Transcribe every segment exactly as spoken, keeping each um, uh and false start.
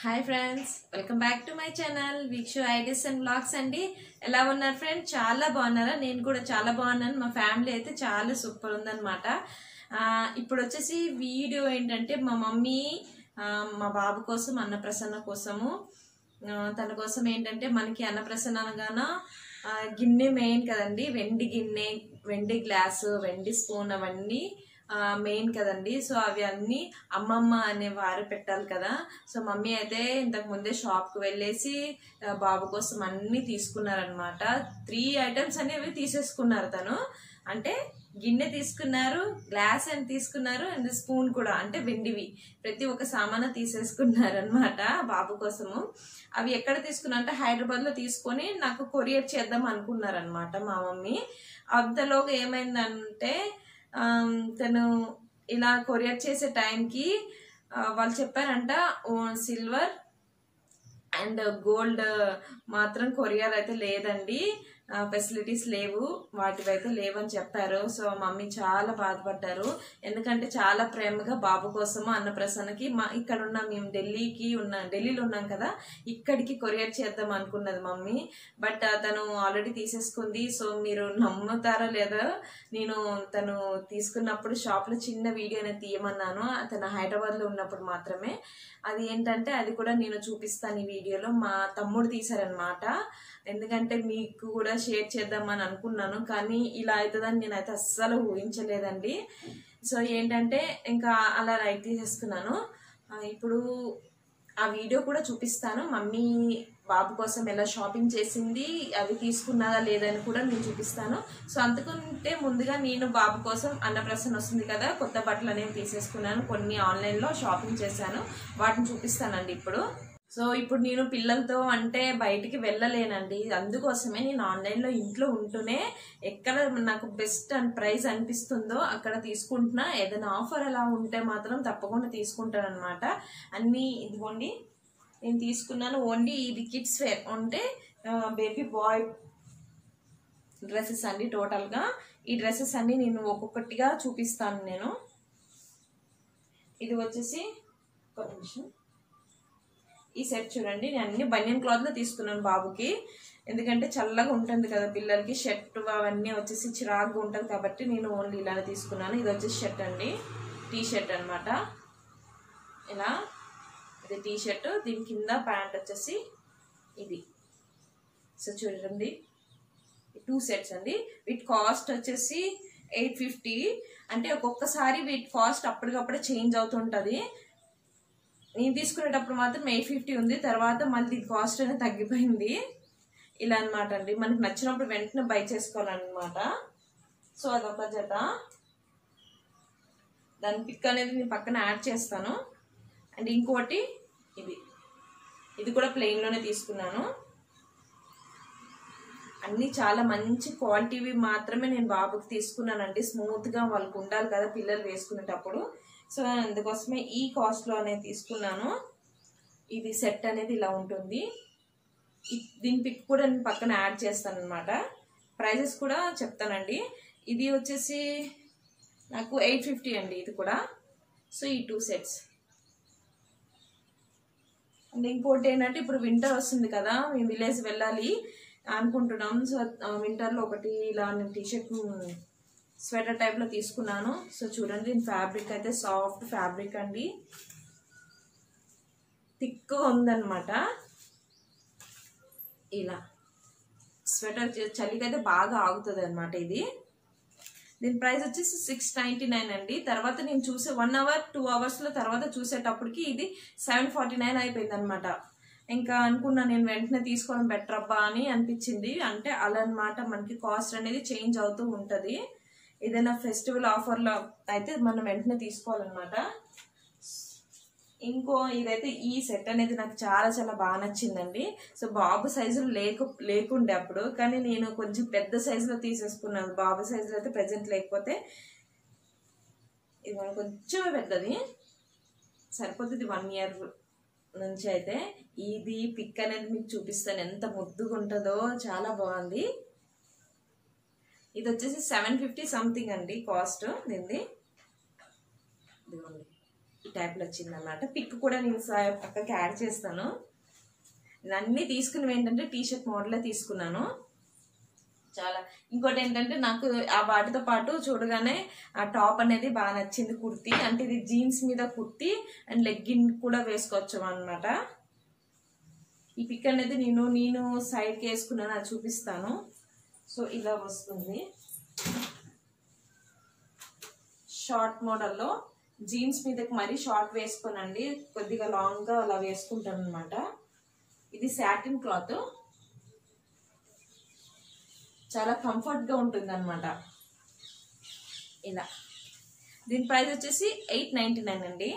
Hi friends, welcome back to my channel Veekshu ideas and vlogs అండి. ఎలా ఉన్నారు friends? చాలా బాగున్నారా? నేను కూడా చాలా బాగున్నాను. మా ఫ్యామిలీ అయితే చాలా సూపర్ ఉందన్నమాట. ఇప్పుడు వచ్చేసి వీడియో ఏంటంటే మా మమ్మీ మా బాబు కోసం అన్నప్రసన్న కోసము తన కోసం ఏంటంటే మనకి అన్నప్రసన్న అనగానే గిన్నె మెయిన్ కదండి. వెండి గిన్నె, వెండి గ్లాసు, వెండి స్పూన్ అవన్నీ మెయిన్ కదండి. సో అవి అన్నీ అమ్మమ్మ అనే వారు పెట్టాలి కదా. సో మమ్మీ అయితే ఇంతకు ముందే షాప్కి వెళ్ళేసి బాబు కోసం అన్నీ తీసుకున్నారనమాట. త్రీ ఐటమ్స్ అనేవి తీసేసుకున్నారు తను. అంటే గిన్నె తీసుకున్నారు, గ్లాస్ అని తీసుకున్నారు, అండ్ స్పూన్ కూడా, అంటే వెండివి ప్రతి ఒక్క సామాను తీసేసుకున్నారు అనమాట బాబు కోసము. అవి ఎక్కడ తీసుకున్నా అంటే హైదరాబాద్ లో తీసుకొని నాకు కొరియర్ చేద్దాం అనుకున్నారనమాట మా మమ్మీ. అంతలోగా ఏమైందంటే తను ఇలా కొరియర్ చేసే టైంకి వాళ్ళు చెప్పారంట సిల్వర్ అండ్ గోల్డ్ మాత్రం కొరియర్ అయితే లేదండి, ఫెసిలిటీస్ లేవు, వాటివైతే లేవని చెప్పారు. సో మమ్మీ చాలా బాధపడ్డారు. ఎందుకంటే చాలా ప్రేమగా బాబు కోసము అన్నప్రసన్నకి మా ఇక్కడ ఉన్న మేము ఢిల్లీకి ఉన్న ఢిల్లీలో ఉన్నాం కదా, ఇక్కడికి కొరియర్ చేద్దాం అనుకున్నది మమ్మీ. బట్ తను ఆల్రెడీ తీసేసుకుంది. సో మీరు నమ్ముతారా లేదా, నేను తను తీసుకున్నప్పుడు షాప్లో చిన్న వీడియో అనేది తీయమన్నాను, తను హైదరాబాద్లో ఉన్నప్పుడు మాత్రమే. అది ఏంటంటే అది కూడా నేను చూపిస్తాను ఈ వీడియోలో. మా తమ్ముడు తీశారనమాట. ఎందుకంటే మీకు కూడా షేర్ చేద్దామని అనుకున్నాను, కానీ ఇలా అవుతుందని నేనైతే అస్సలు ఊహించలేదండి. సో ఏంటంటే ఇంకా అలా రైట్ తీసేసుకున్నాను. ఇప్పుడు ఆ వీడియో కూడా చూపిస్తాను. మమ్మీ బాబు కోసం ఎలా షాపింగ్ చేసింది, అవి తీసుకున్నదా లేదని కూడా నేను చూపిస్తాను. సో అంతకంటే ముందుగా నేను బాబు కోసం అన్నప్రసన్న వస్తుంది కదా, కొత్త బట్టలు అనేవి తీసేసుకున్నాను. కొన్ని ఆన్లైన్లో షాపింగ్ చేశాను, వాటిని చూపిస్తానండి ఇప్పుడు. సో ఇప్పుడు నేను పిల్లలతో అంటే బయటికి వెళ్ళలేనండి, అందుకోసమే నేను ఆన్లైన్లో ఇంట్లో ఉంటూనే ఎక్కడ నాకు బెస్ట్ అండ్ ప్రైస్ అనిపిస్తుందో అక్కడ తీసుకుంటున్నా. ఏదైనా ఆఫర్ అలా ఉంటే మాత్రం తప్పకుండా తీసుకుంటాను అనమాట. అన్నీ ఇదిగోండి నేను తీసుకున్నాను. ఓన్లీ ఇది కిడ్స్ వేర్ అంటే బేబీ బాయ్ డ్రెస్సెస్ అండి. టోటల్గా ఈ డ్రెస్సెస్ అన్ని నేను ఒక్కొక్కటిగా చూపిస్తాను నేను. ఇది వచ్చేసి ఒక నిమిషం, ఈ సెట్ చూడండి. నేను అన్ని బనియన్ క్లాత్ లో తీసుకున్నాను బాబుకి, ఎందుకంటే చల్లగా ఉంటుంది కదా పిల్లలకి. షర్ట్ అవన్నీ వచ్చేసి చిరాగ్గా ఉంటుంది కాబట్టి నేను ఓన్లీ ఇలానే తీసుకున్నాను. ఇది వచ్చేసి షర్ట్ అండి, టీ షర్ట్ అనమాట. ఇలా ఇది టీ షర్ట్, దీని కింద ప్యాంట్ వచ్చేసి ఇది. సో చూడండి టూ సెట్స్ అండి. వీటి కాస్ట్ వచ్చేసి ఎయిట్ ఫిఫ్టీ. అంటే ఒక్కొక్కసారి వీటి కాస్ట్ అప్పటికప్పుడే చేంజ్ అవుతుంటుంది. నేను తీసుకునేటప్పుడు మాత్రం ఎయిట్ ఫిఫ్టీ ఉంది, తర్వాత మళ్ళీ కాస్ట్ అనేది తగ్గిపోయింది. ఇలా అనమాట అండి. మనకు నచ్చినప్పుడు వెంటనే బై చేసుకోవాలన్నమాట. సో అదొక జత. దాని పిక్ అనేది నేను పక్కన యాడ్ చేస్తాను. అండ్ ఇంకోటి ఇది ఇది కూడా ప్లెయిన్లోనే తీసుకున్నాను. అన్నీ చాలా మంచి క్వాలిటీవి మాత్రమే నేను బాబుకి తీసుకున్నానండి. స్మూత్గా వాళ్ళకు ఉండాలి కదా పిల్లలు వేసుకునేటప్పుడు. సో అందుకోసమే ఈ కాస్ట్లో అనేది తీసుకున్నాను. ఇది సెట్ అనేది ఇలా ఉంటుంది. దీని పిక్ కూడా నేను పక్కన యాడ్ చేస్తాను అనమాట. ప్రైజెస్ కూడా చెప్తానండి. ఇది వచ్చేసి నాకు ఎయిట్ ఫిఫ్టీ అండి ఇది కూడా. సో ఈ టూ సెట్స్. అండ్ ఇంకోటి ఏంటంటే ఇప్పుడు వింటర్ వస్తుంది కదా, మేము విలేజ్ వెళ్ళాలి అనుకుంటున్నాం. సో వింటర్లో ఒకటి ఇలా నేను టీషర్ట్ స్వెటర్ టైప్లో తీసుకున్నాను. సో చూడండి దీని ఫ్యాబ్రిక్ అయితే సాఫ్ట్ ఫ్యాబ్రిక్ అండి, థిక్గా ఉందన్నమాట. ఇలా స్వెటర్ చలికి అయితే బాగా ఆగుతుంది అనమాట ఇది. దీని ప్రైస్ వచ్చేసి సిక్స్ నైంటీ నైన్ అండి. తర్వాత నేను చూసే వన్ అవర్ టూ అవర్స్లో తర్వాత చూసేటప్పటికి ఇది సెవెన్ ఫార్టీ నైన్ అయిపోయింది అనమాట. ఇంకా అనుకున్నా నేను వెంటనే తీసుకోవడం బెటర్ అబ్బా అని అనిపించింది. అంటే అలా అనమాట, మనకి కాస్ట్ అనేది చేంజ్ అవుతూ ఉంటుంది. ఏదైనా ఫెస్టివల్ ఆఫర్లో అయితే మనం వెంటనే తీసుకోవాలన్నమాట. ఇంకో ఇదైతే ఈ సెట్ అనేది నాకు చాలా చాలా బాగా నచ్చిందండి. సో బాబు సైజులో లేకు లేకుండే అప్పుడు, కానీ నేను కొంచెం పెద్ద సైజులో తీసేసుకున్నాను. బాబు సైజులో అయితే ప్రజెంట్ లేకపోతే ఇది కొంచెం పెద్దది సరిపోతుంది వన్ ఇయర్ నుంచి. అయితే ఇది పిక్ అనేది మీకు చూపిస్తాను, ఎంత ముద్దుగా ఉంటుందో, చాలా బాగుంది. ఇది వచ్చేసి సెవెన్ ఫిఫ్టీ సంథింగ్ అండి కాస్ట్ దీనిది. ఇదిగోండి ఈ టైప్లో వచ్చిందన్నమాట. పిక్ కూడా నేను పక్కకి యాడ్ చేస్తాను. అన్నీ తీసుకున్నవి ఏంటంటే టీ షర్ట్ మోడలే తీసుకున్నాను. చాలా ఇంకోటి ఏంటంటే నాకు ఆ వాటితో పాటు చూడగానే ఆ టాప్ అనేది బాగా నచ్చింది, కుర్తీ. అంటే ఇది జీన్స్ మీద కుర్తీ అండ్ లెగ్గిన్ కూడా వేసుకోవచ్చు అన్నమాట. ఈ పిక్ అనేది నేను నేను సైడ్కి వేసుకున్నాను, అది చూపిస్తాను. సో ఇలా వస్తుంది షార్ట్ మోడల్లో. జీన్స్ మీదకి మరీ షార్ట్ వేసుకోనండి, కొద్దిగా లాంగ్గా అలా వేసుకుంటాను అనమాట. ఇది సాటిన్ క్లాత్, చాలా కంఫర్ట్గా ఉంటుంది అనమాట. ఇలా దీని ప్రైస్ వచ్చేసి ఎయిట్ నైంటీ నైన్ అండి.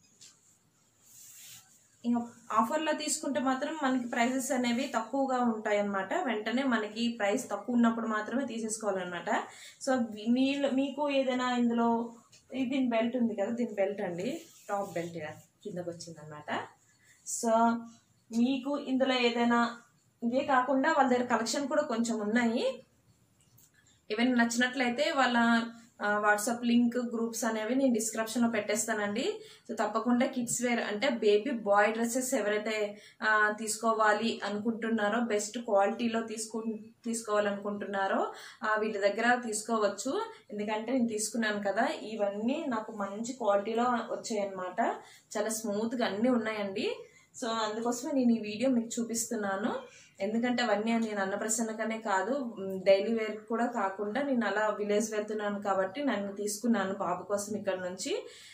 ఇంకా ఆఫర్లో తీసుకుంటే మాత్రం మనకి ప్రైజెస్ అనేవి తక్కువగా ఉంటాయి అన్నమాట. వెంటనే మనకి ప్రైస్ తక్కువ ఉన్నప్పుడు మాత్రమే తీసేసుకోవాలన్నమాట. సో మీ మీకు ఏదైనా ఇందులో దీని బెల్ట్ ఉంది కదా, దీని బెల్ట్ అండి, టాప్ బెల్ట్ కిందకు వచ్చింది అనమాట. సో మీకు ఇందులో ఏదైనా ఇవే కాకుండా వాళ్ళ దగ్గర కలెక్షన్ కూడా కొంచెం ఉన్నాయి. ఏమైనా నచ్చినట్లయితే వాళ్ళ వాట్సాప్ లింక్ గ్రూప్స్ అనేవి నేను డిస్క్రిప్షన్లో పెట్టేస్తానండి. సో తప్పకుండా కిడ్స్ వేర్ అంటే బేబీ బాయ్ డ్రెస్సెస్ ఎవరైతే తీసుకోవాలి అనుకుంటున్నారో, బెస్ట్ క్వాలిటీలో తీసుకు తీసుకోవాలనుకుంటున్నారో వీళ్ళ దగ్గర తీసుకోవచ్చు. ఎందుకంటే నేను తీసుకున్నాను కదా, ఇవన్నీ నాకు మంచి క్వాలిటీలో వచ్చాయన్నమాట. చాలా స్మూత్గా అన్నీ ఉన్నాయండి. సో అందుకోసమే నేను ఈ వీడియో మీకు చూపిస్తున్నాను. ఎందుకంటే అవన్నీ నేను అన్నప్రసన్నగానే కాదు, డైలీ వేర్ కూడా కాకుండా నేను అలా విలేజ్ వెళ్తున్నాను కాబట్టి నన్ను తీసుకున్నాను బాబు కోసం ఇక్కడ నుంచి.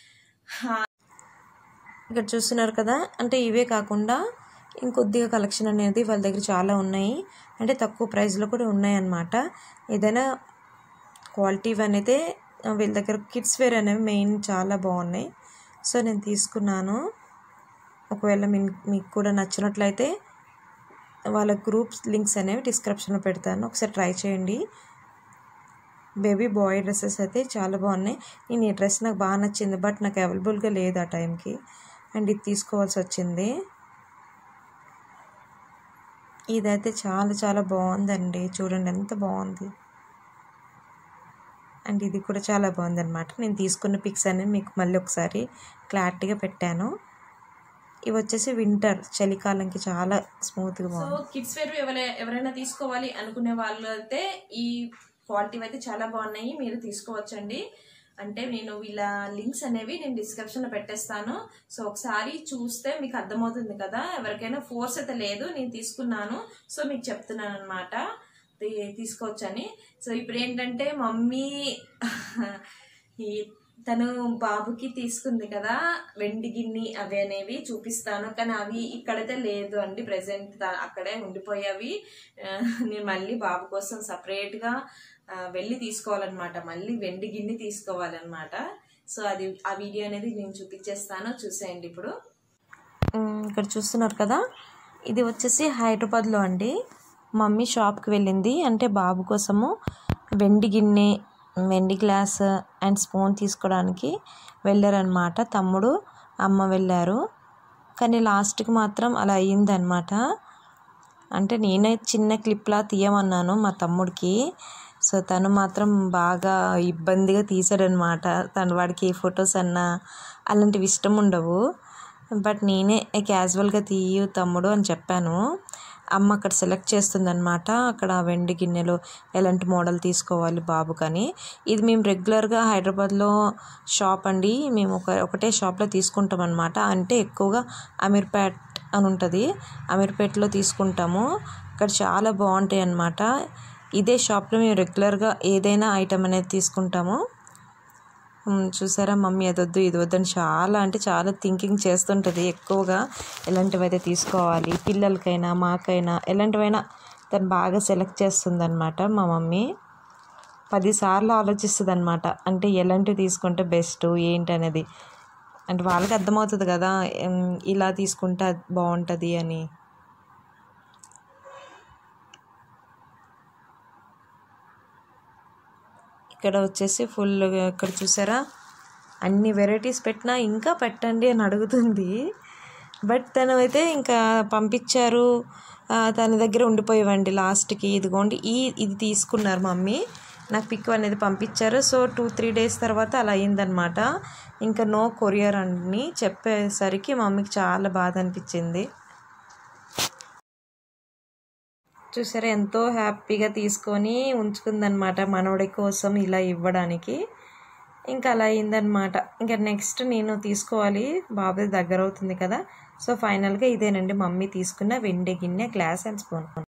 ఇక్కడ చూస్తున్నారు కదా, అంటే ఇవే కాకుండా ఇంకొద్దిగా కలెక్షన్ అనేది వాళ్ళ దగ్గర చాలా ఉన్నాయి. అంటే తక్కువ ప్రైస్లో కూడా ఉన్నాయి అన్నమాట. ఏదైనా క్వాలిటీ అనేది వీళ్ళ దగ్గర కిడ్స్ వేర్ అనేవి మెయిన్ చాలా బాగున్నాయి. సో నేను తీసుకున్నాను. ఒకవేళ మీ మీకు కూడా నచ్చినట్లయితే వాళ్ళ గ్రూప్స్ లింక్స్ అనేవి డిస్క్రిప్షన్లో పెడతాను, ఒకసారి ట్రై చేయండి. బేబీ బాయ్ డ్రెస్సెస్ అయితే చాలా బాగున్నాయి. నేను ఈ డ్రెస్ నాకు బాగా నచ్చింది, బట్ నాకు అవైలబుల్గా లేదు ఆ టైంకి, అండ్ ఇది తీసుకోవాల్సి వచ్చింది. ఇదైతే చాలా చాలా బాగుందండి, చూడండి ఎంత బాగుంది. అండ్ ఇది కూడా చాలా బాగుంది అనమాట. నేను తీసుకున్న పిక్స్ అనేవి మీకు మళ్ళీ ఒకసారి క్లారిటీగా పెట్టాను. ఇవి వచ్చేసి వింటర్, చలికాలంకి చాలా స్మూత్గా బాగుంది. సో కిడ్స్ వేర్ ఎవరైనా తీసుకోవాలి అనుకునే వాళ్ళు అయితే ఈ క్వాలిటీ అయితే చాలా బాగున్నాయి, మీరు తీసుకోవచ్చండి. అంటే నేను వీళ్ళ లింక్స్ అనేవి నేను డిస్క్రిప్షన్లో పెట్టేస్తాను. సో ఒకసారి చూస్తే మీకు అర్థమవుతుంది కదా, ఎవరికైనా ఫోర్స్ అయితే లేదు, నేను తీసుకున్నాను సో మీకు చెప్తున్నాను అనమాట తీసుకోవచ్చని. సో ఇప్పుడు ఏంటంటే మమ్మీ ఈ తను బాబుకి తీసుకుంది కదా వెండి గిన్నె, అవి అనేవి చూపిస్తాను, కానీ అవి ఇక్కడైతే లేదు అండి ప్రెసెంట్, అక్కడే ఉండిపోయావి. నేను మళ్ళీ బాబు కోసం సపరేట్గా వెళ్ళి తీసుకోవాలన్నమాట, మళ్ళీ వెండి గిన్నె తీసుకోవాలన్నమాట. సో అది ఆ వీడియో అనేది నేను చూపించేస్తాను, చూసేయండి. ఇప్పుడు ఇక్కడ చూస్తున్నారు కదా, ఇది వచ్చేసి హైదరాబాద్లో అండి. మమ్మీ షాప్కి వెళ్ళింది, అంటే బాబు కోసము వెండి గిన్నె, వెండి గ్లాస్ అండ్ స్పూన్ తీసుకోవడానికి వెళ్ళారనమాట. తమ్ముడు అమ్మ వెళ్ళారు, కానీ లాస్ట్కి మాత్రం అలా అయ్యిందనమాట. అంటే నేనే చిన్న క్లిప్లా తీయమన్నాను మా తమ్ముడికి, సో తను మాత్రం బాగా ఇబ్బందిగా తీసాడనమాట. తను వాడికి ఫొటోస్ అన్నా అలాంటివి ఇష్టం ఉండవు, బట్ నేనే క్యాజువల్గా తీయు తమ్ముడు అని చెప్పాను. అమ్మ అక్కడ సెలెక్ట్ చేస్తుందన్నమాట, అక్కడ వెండి గిన్నెలు ఎలాంటి మోడల్ తీసుకోవాలి బాబు కానీ. ఇది మేము రెగ్యులర్గా హైదరాబాద్లో షాప్ అండి, మేము ఒక ఒకటే షాప్లో తీసుకుంటాం అనమాట. అంటే ఎక్కువగా అమీర్పేట్ అని ఉంటుంది, అమీర్పేట్లో తీసుకుంటాము. అక్కడ చాలా బాగుంటాయి అన్నమాట. ఇదే షాప్లో మేము రెగ్యులర్గా ఏదైనా ఐటమ్ అనేది తీసుకుంటాము. చూసారా మమ్మీ అదొద్దు ఇది వద్దని చాలా అంటే చాలా థింకింగ్ చేస్తుంటుంది. ఎక్కువగా ఎలాంటివి అయితే తీసుకోవాలి, పిల్లలకైనా మాకైనా ఎలాంటివైనా తను బాగా సెలెక్ట్ చేస్తుంది అనమాట. మా మమ్మీ పదిసార్లు ఆలోచిస్తుంది అనమాట, అంటే ఎలాంటివి తీసుకుంటే బెస్ట్ ఏంటి అనేది. అంటే వాళ్ళకి అర్థమవుతుంది కదా ఇలా తీసుకుంటే బాగుంటుంది అని. ఇక్కడ వచ్చేసి ఫుల్గా ఇక్కడ చూసారా అన్ని వెరైటీస్ పెట్టినా ఇంకా పెట్టండి అని అడుగుతుంది, బట్ తను అయితే ఇంకా పంపించారు, తన దగ్గర ఉండిపోయేవండి లాస్ట్కి. ఇదిగోండి ఈ ఇది తీసుకున్నారు మమ్మీ, నాకు పిక్ అనేది పంపించారు. సో టూ త్రీ డేస్ తర్వాత అలా అయిందనమాట. ఇంకా నో కొరియర్ అని చెప్పేసరికి మమ్మీకి చాలా బాధ అనిపించింది. చూసారా ఎంతో హ్యాపీగా తీసుకొని ఉంచుకుందనమాట మనవడి కోసం ఇలా ఇవ్వడానికి. ఇంకా అలా అయిందనమాట. ఇంకా నెక్స్ట్ నేను తీసుకోవాలి, బాబు దగ్గర అవుతుంది కదా. సో ఫైనల్గా ఇదేనండి మమ్మీ తీసుకున్న వెండి గిన్నె, గ్లాస్ అండ్ స్పూన్.